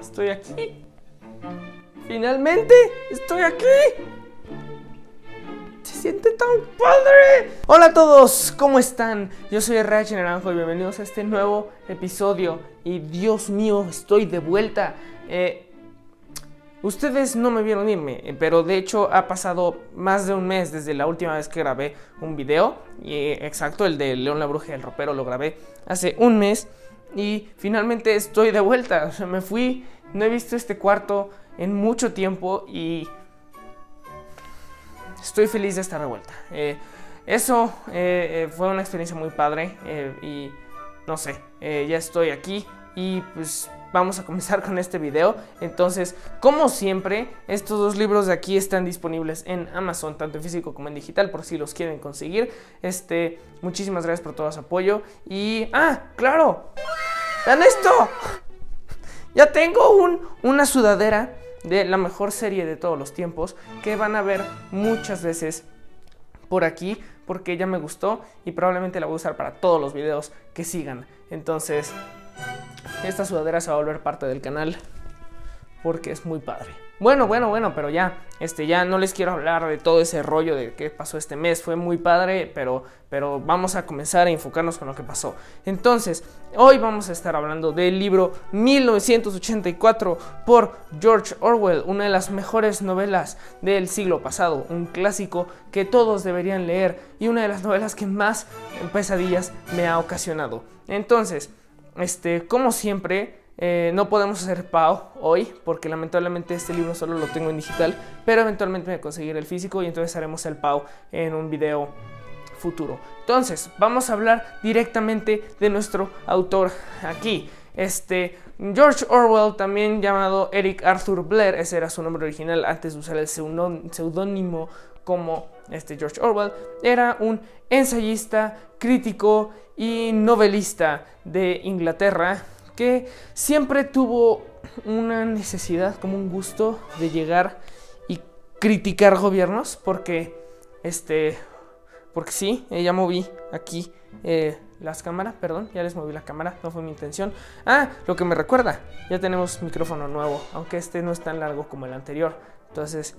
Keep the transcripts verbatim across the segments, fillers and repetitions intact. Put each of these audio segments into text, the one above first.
Estoy aquí. Finalmente, estoy aquí. Se siente tan padre. Hola a todos, ¿cómo están? Yo soy R H Naranjo y bienvenidos a este nuevo episodio. Y Dios mío, estoy de vuelta. Eh... Ustedes no me vieron irme, pero de hecho ha pasado más de un mes desde la última vez que grabé un video. Y, exacto, el de León la Bruja y el Ropero lo grabé hace un mes. Y finalmente estoy de vuelta. O sea, me fui, no he visto este cuarto en mucho tiempo y estoy feliz de estar de vuelta. Eh, eso eh, eh, fue una experiencia muy padre eh, y no sé, eh, ya estoy aquí y pues vamos a comenzar con este video. Entonces, como siempre, estos dos libros de aquí están disponibles en Amazon, tanto en físico como en digital, por si los quieren conseguir. Este, muchísimas gracias por todo su apoyo. Y, ¡ah, claro! ¡Vean esto! Ya tengo un, una sudadera de la mejor serie de todos los tiempos, que van a ver muchas veces por aquí, porque ya me gustó y probablemente la voy a usar para todos los videos que sigan. Entonces, esta sudadera se va a volver parte del canal porque es muy padre. Bueno, bueno, bueno, pero ya, este, ya no les quiero hablar de todo ese rollo de qué pasó este mes. Fue muy padre, pero, pero vamos a comenzar a enfocarnos con lo que pasó. Entonces, hoy vamos a estar hablando del libro mil novecientos ochenta y cuatro por George Orwell, una de las mejores novelas del siglo pasado, un clásico que todos deberían leer y una de las novelas que más pesadillas me ha ocasionado. Entonces, este, como siempre, Eh, no podemos hacer P A O hoy porque lamentablemente este libro solo lo tengo en digital, pero eventualmente me conseguiré el físico y entonces haremos el P A O en un video futuro. Entonces vamos a hablar directamente de nuestro autor aquí, este George Orwell, también llamado Eric Arthur Blair. Ese era su nombre original antes de usar el seudónimo como este George Orwell. Era un ensayista, crítico y novelista de Inglaterra, que siempre tuvo una necesidad, como un gusto de llegar y criticar gobiernos, porque, este, porque sí, eh, ya moví aquí eh, las cámaras, perdón, ya les moví la cámara, no fue mi intención. Ah, lo que me recuerda, ya tenemos micrófono nuevo, aunque este no es tan largo como el anterior, entonces,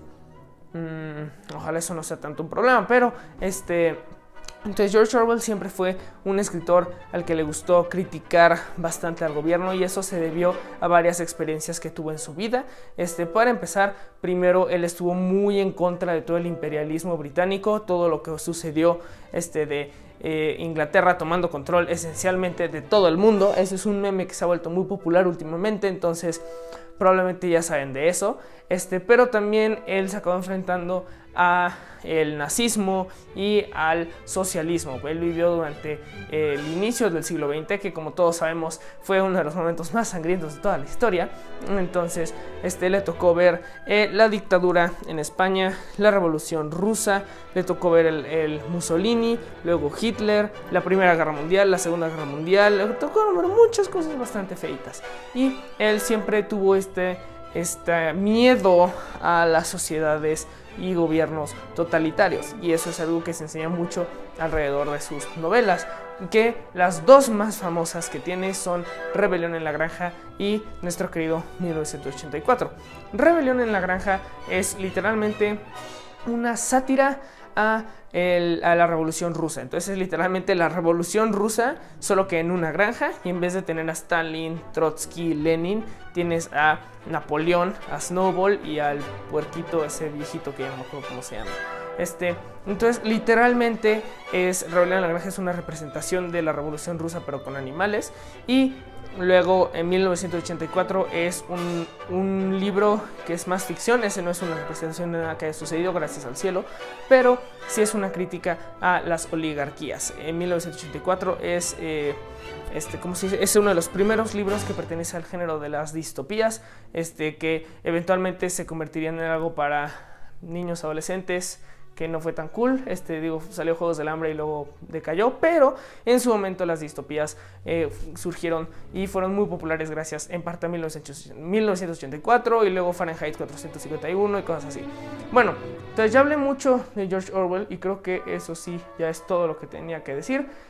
mmm, ojalá eso no sea tanto un problema, pero, este... Entonces George Orwell siempre fue un escritor al que le gustó criticar bastante al gobierno, y eso se debió a varias experiencias que tuvo en su vida. Este, para empezar, primero él estuvo muy en contra de todo el imperialismo británico, todo lo que sucedió este, de eh, Inglaterra tomando control esencialmente de todo el mundo. Ese es un meme que se ha vuelto muy popular últimamente, entonces probablemente ya saben de eso. Este, pero también él se acabó enfrentando a el nazismo y al socialismo. Él vivió durante eh, el inicio del siglo veinte, que como todos sabemos fue uno de los momentos más sangrientos de toda la historia. Entonces este, le tocó ver eh, la dictadura en España, la revolución rusa, le tocó ver el, el Mussolini, luego Hitler, la Primera Guerra Mundial, la Segunda Guerra Mundial, le tocó ver muchas cosas bastante feitas, y él siempre tuvo este, este miedo a las sociedades y gobiernos totalitarios, y eso es algo que se enseña mucho alrededor de sus novelas, que las dos más famosas que tiene son Rebelión en la Granja y nuestro querido mil novecientos ochenta y cuatro. Rebelión en la Granja es literalmente una sátira a, el, a la revolución rusa. Entonces es literalmente la revolución rusa, solo que en una granja, y en vez de tener a Stalin, Trotsky, Lenin, tienes a Napoleón, a Snowball y al puerquito ese viejito que ya no me acuerdo cómo se llama. Este, entonces literalmente es Rebelión en la Granja, es una representación de la revolución rusa pero con animales. Y luego en mil novecientos ochenta y cuatro es un, un libro que es más ficción. Ese no es una representación de nada que haya sucedido, gracias al cielo, pero sí es una crítica a las oligarquías. En mil novecientos ochenta y cuatro es, eh, este, como si, es uno de los primeros libros que pertenece al género de las distopías, este, que eventualmente se convertirían en algo para niños adolescentes, que no fue tan cool. Este, digo, salió Juegos del Hambre y luego decayó, pero en su momento las distopías eh, surgieron y fueron muy populares gracias en parte a mil novecientos ochenta y cuatro y luego Fahrenheit cuatrocientos cincuenta y uno y cosas así. Bueno, entonces ya hablé mucho de George Orwell y creo que eso sí ya es todo lo que tenía que decir.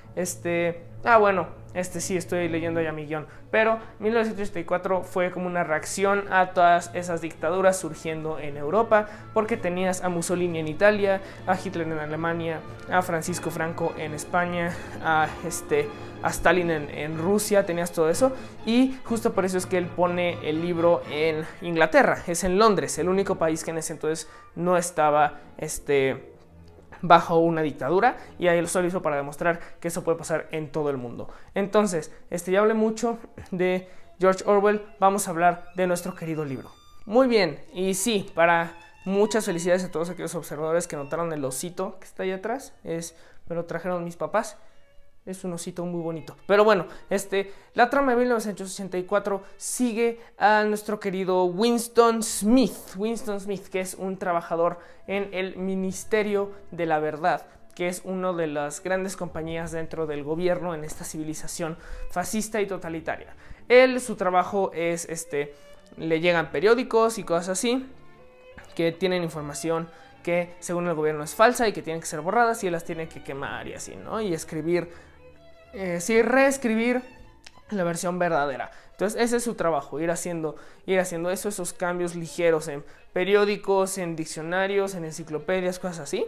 Este, ah bueno, este sí, estoy leyendo ya mi guión, pero mil novecientos ochenta y cuatro fue como una reacción a todas esas dictaduras surgiendo en Europa, porque tenías a Mussolini en Italia, a Hitler en Alemania, a Francisco Franco en España, a, este, a Stalin en, en Rusia, tenías todo eso, y justo por eso es que él pone el libro en Inglaterra, es en Londres, el único país que en ese entonces no estaba, este... bajo una dictadura, y ahí lo solo hizo para demostrar que eso puede pasar en todo el mundo. Entonces, este, ya hablé mucho de George Orwell, vamos a hablar de nuestro querido libro. Muy bien, y sí, para muchas felicidades a todos aquellos observadores que notaron el osito que está ahí atrás, es, me lo trajeron mis papás. Es un osito muy bonito. Pero bueno, este, la trama de mil novecientos ochenta y cuatro sigue a nuestro querido Winston Smith. Winston Smith, que es un trabajador en el Ministerio de la Verdad, que es una de las grandes compañías dentro del gobierno en esta civilización fascista y totalitaria. Él, su trabajo es, este, le llegan periódicos y cosas así, que tienen información que según el gobierno es falsa y que tienen que ser borradas, y él las tiene que quemar y así, ¿no? Y escribir... Eh, sí, reescribir la versión verdadera. Entonces ese es su trabajo, ir haciendo, ir haciendo eso, esos cambios ligeros en periódicos, en diccionarios, en enciclopedias, cosas así.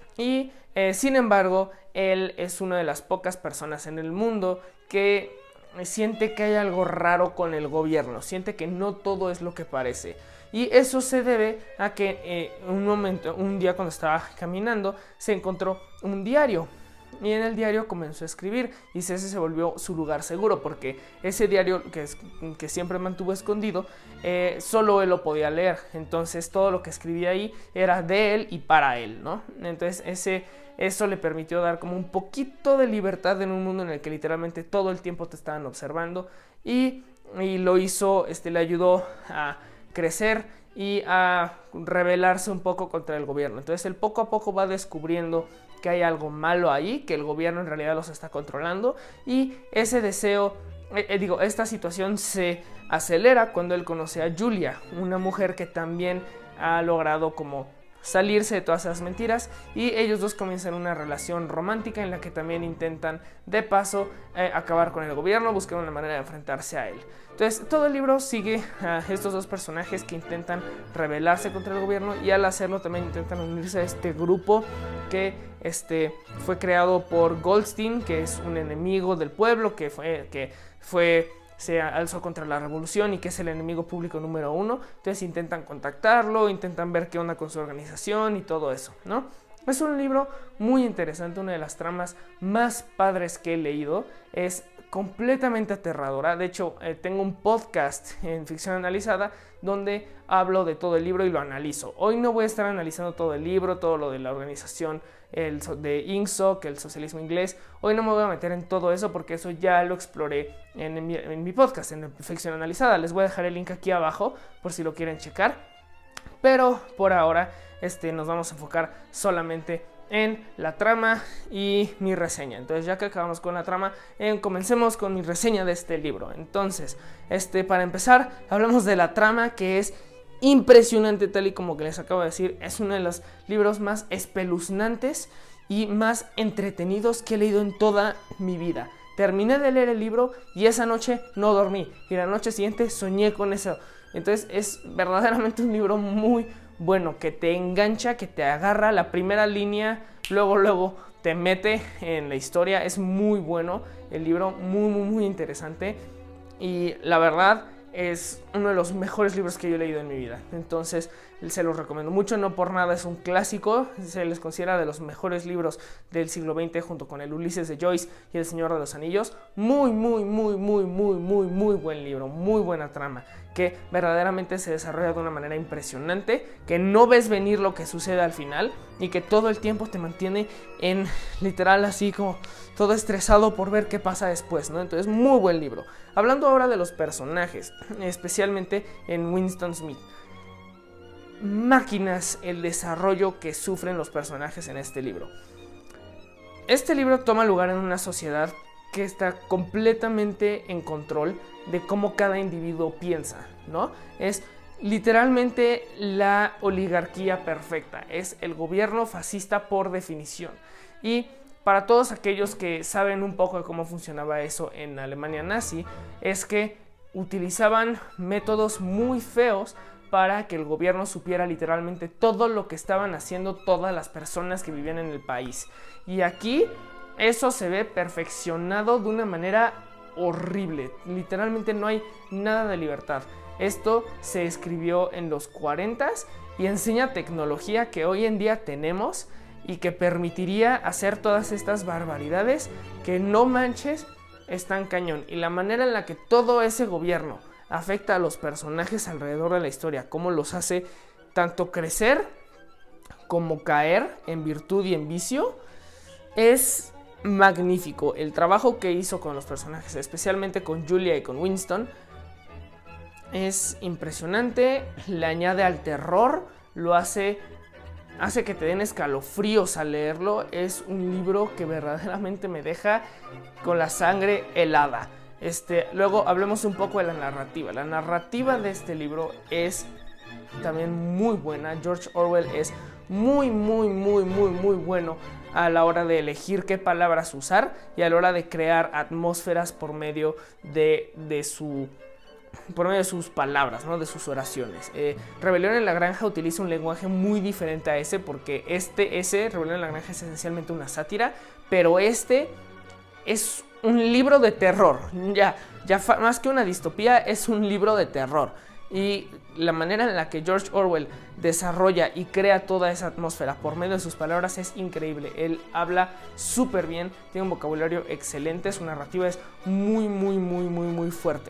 Y eh, sin embargo, él es una de las pocas personas en el mundo que siente que hay algo raro con el gobierno, siente que no todo es lo que parece. Y eso se debe a que eh, un momento, un día cuando estaba caminando, se encontró un diario. Y en el diario comenzó a escribir, y ese se volvió su lugar seguro, porque ese diario que, es, que siempre mantuvo escondido, eh, solo él lo podía leer. Entonces todo lo que escribía ahí era de él y para él, ¿no? Entonces ese, eso le permitió dar como un poquito de libertad en un mundo en el que literalmente todo el tiempo te estaban observando, y, y lo hizo, este, le ayudó a crecer y a rebelarse un poco contra el gobierno. Entonces él poco a poco va descubriendo que hay algo malo ahí, que el gobierno en realidad los está controlando, y ese deseo, eh, eh, digo, esta situación se acelera cuando él conoce a Julia, una mujer que también ha logrado como salirse de todas esas mentiras, y ellos dos comienzan una relación romántica en la que también intentan de paso eh, acabar con el gobierno, buscar una manera de enfrentarse a él. Entonces todo el libro sigue a estos dos personajes que intentan rebelarse contra el gobierno, y al hacerlo también intentan unirse a este grupo que este, fue creado por Goldstein, que es un enemigo del pueblo, que fue... Que fue se alzó contra la revolución y que es el enemigo público número uno. Entonces intentan contactarlo, intentan ver qué onda con su organización y todo eso, ¿no? Es un libro muy interesante, una de las tramas más padres que he leído, es completamente aterradora. De hecho, eh, tengo un podcast en Ficción Analizada donde hablo de todo el libro y lo analizo. Hoy no voy a estar analizando todo el libro, todo lo de la organización el de INSOC, el socialismo inglés. Hoy no me voy a meter en todo eso porque eso ya lo exploré en, en, mi, en mi podcast, en Ficción Analizada. Les voy a dejar el link aquí abajo por si lo quieren checar. Pero por ahora este, nos vamos a enfocar solamente en la trama y mi reseña. Entonces, ya que acabamos con la trama, eh, comencemos con mi reseña de este libro. Entonces, este, para empezar, hablamos de la trama, que es impresionante, tal y como que les acabo de decir. Es uno de los libros más espeluznantes y más entretenidos que he leído en toda mi vida. Terminé de leer el libro y esa noche no dormí, y la noche siguiente soñé con eso. Entonces es verdaderamente un libro muy bueno, que te engancha, que te agarra la primera línea, luego luego te mete en la historia. Es muy bueno el libro, muy muy muy interesante, y la verdad es uno de los mejores libros que yo he leído en mi vida. Entonces se los recomiendo mucho, no por nada es un clásico, se les considera de los mejores libros del siglo veinte junto con el Ulises de Joyce y el Señor de los Anillos. Muy muy muy muy muy muy muy buen libro, muy buena trama, que verdaderamente se desarrolla de una manera impresionante, que no ves venir lo que sucede al final y que todo el tiempo te mantiene en literal así como todo estresado por ver qué pasa después, ¿no? Entonces, muy buen libro. Hablando ahora de los personajes, especialmente en Winston Smith. Máquinas el desarrollo que sufren los personajes en este libro. Este libro toma lugar en una sociedad que está completamente en control de cómo cada individuo piensa, ¿no? Es literalmente la oligarquía perfecta, es el gobierno fascista por definición. Y para todos aquellos que saben un poco de cómo funcionaba eso en Alemania nazi, es que utilizaban métodos muy feos para que el gobierno supiera literalmente todo lo que estaban haciendo todas las personas que vivían en el país. Y aquí eso se ve perfeccionado de una manera horrible. Literalmente no hay nada de libertad. Esto se escribió en los cuarentas y enseña tecnología que hoy en día tenemos y que permitiría hacer todas estas barbaridades que, no manches, están cañón. Y la manera en la que todo ese gobierno afecta a los personajes alrededor de la historia, cómo los hace tanto crecer como caer en virtud y en vicio, es magnífico. El trabajo que hizo con los personajes, especialmente con Julia y con Winston, es impresionante. Le añade al terror, lo hace, hace que te den escalofríos al leerlo. Es un libro que verdaderamente me deja con la sangre helada. Este, luego hablemos un poco de la narrativa. La narrativa de este libro es también muy buena. George Orwell es muy, muy, muy, muy, muy bueno a la hora de elegir qué palabras usar y a la hora de crear atmósferas por medio de, de su... por medio de sus palabras, ¿no? De sus oraciones. Eh, Rebelión en la Granja utiliza un lenguaje muy diferente a ese, porque este, ese, Rebelión en la Granja, es esencialmente una sátira, pero este es un libro de terror. Ya, ya más que una distopía, es un libro de terror. Y la manera en la que George Orwell desarrolla y crea toda esa atmósfera por medio de sus palabras es increíble. Él habla súper bien, tiene un vocabulario excelente, su narrativa es muy, muy, muy, muy, muy fuerte.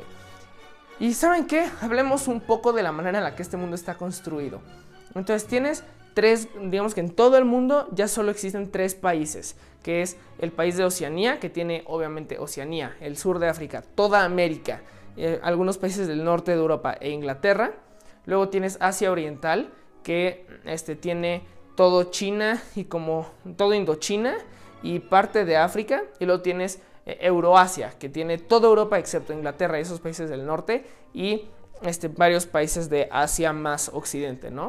Y ¿saben qué? Hablemos un poco de la manera en la que este mundo está construido. Entonces tienes tres, digamos que en todo el mundo ya solo existen tres países, que es el país de Oceanía, que tiene obviamente Oceanía, el sur de África, toda América, eh, algunos países del norte de Europa e Inglaterra. Luego tienes Asia Oriental, que este, tiene todo China y como todo Indochina y parte de África. Y luego tienes Euroasia, que tiene toda Europa excepto Inglaterra y esos países del norte, y este, varios países de Asia más occidente, ¿no?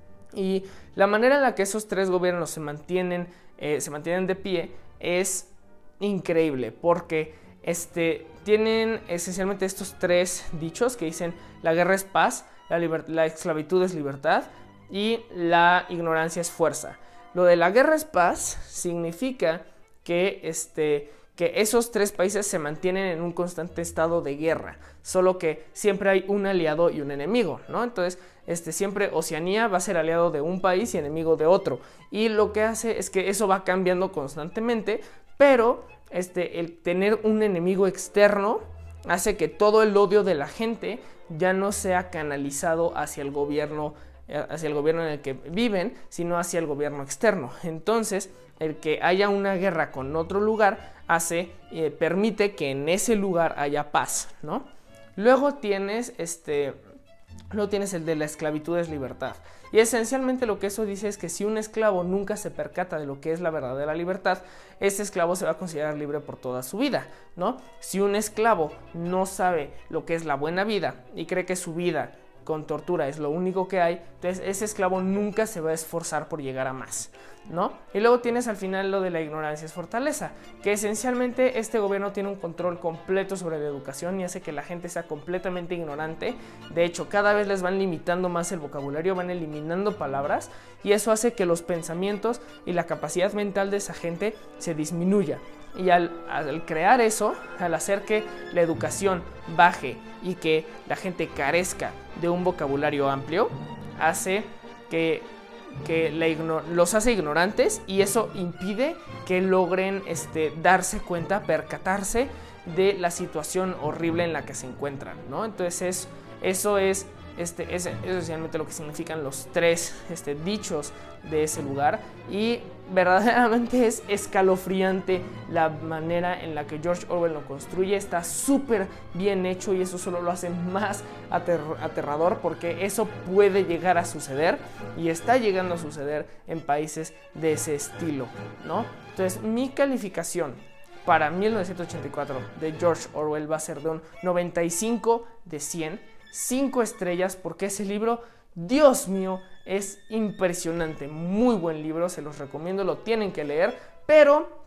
Y la manera en la que esos tres gobiernos se mantienen, eh, se mantienen de pie es increíble, porque este, tienen esencialmente estos tres dichos que dicen: la guerra es paz, la, la esclavitud es libertad y la ignorancia es fuerza. Lo de la guerra es paz significa que este... que esos tres países se mantienen en un constante estado de guerra, solo que siempre hay un aliado y un enemigo, ¿no? Entonces, este, siempre Oceanía va a ser aliado de un país y enemigo de otro, y lo que hace es que eso va cambiando constantemente, pero este, el tener un enemigo externo hace que todo el odio de la gente ya no sea canalizado hacia el gobierno, hacia el gobierno en el que viven, sino hacia el gobierno externo. Entonces, el que haya una guerra con otro lugar hace, eh, permite que en ese lugar haya paz, ¿no? Luego tienes, este, luego tienes el de la esclavitud es libertad. Y esencialmente lo que eso dice es que si un esclavo nunca se percata de lo que es la verdadera libertad, ese esclavo se va a considerar libre por toda su vida, ¿no? Si un esclavo no sabe lo que es la buena vida y cree que su vida con tortura es lo único que hay, entonces ese esclavo nunca se va a esforzar por llegar a más, ¿no? Y luego tienes al final lo de la ignorancia es fortaleza, que esencialmente este gobierno tiene un control completo sobre la educación y hace que la gente sea completamente ignorante. De hecho, cada vez les van limitando más el vocabulario, van eliminando palabras, y eso hace que los pensamientos y la capacidad mental de esa gente se disminuya. Y al, al crear eso, al hacer que la educación baje y que la gente carezca de un vocabulario amplio, hace que, que la los hace ignorantes, y eso impide que logren este, darse cuenta, percatarse de la situación horrible en la que se encuentran, ¿no? Entonces es, eso es, este, es, es esencialmente lo que significan los tres este, dichos de ese lugar, y verdaderamente es escalofriante la manera en la que George Orwell lo construye. Está súper bien hecho y eso solo lo hace más ater aterrador, porque eso puede llegar a suceder y está llegando a suceder en países de ese estilo, ¿no? Entonces mi calificación para mil novecientos ochenta y cuatro de George Orwell va a ser de un noventa y cinco de cien, cinco estrellas, porque ese libro, Dios mío, es impresionante, muy buen libro, se los recomiendo, lo tienen que leer, pero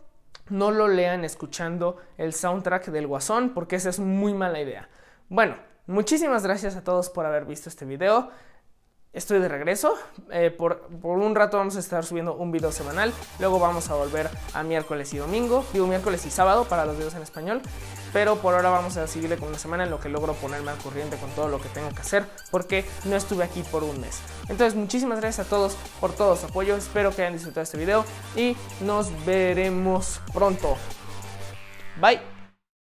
no lo lean escuchando el soundtrack del Guasón, porque esa es muy mala idea. Bueno, muchísimas gracias a todos por haber visto este video. Estoy de regreso, eh, por, por un rato vamos a estar subiendo un video semanal, luego vamos a volver a miércoles y domingo, digo miércoles y sábado para los videos en español, pero por ahora vamos a seguirle con una semana en lo que logro ponerme al corriente con todo lo que tengo que hacer, porque no estuve aquí por un mes. Entonces muchísimas gracias a todos por todo su apoyo, espero que hayan disfrutado este video y nos veremos pronto. Bye.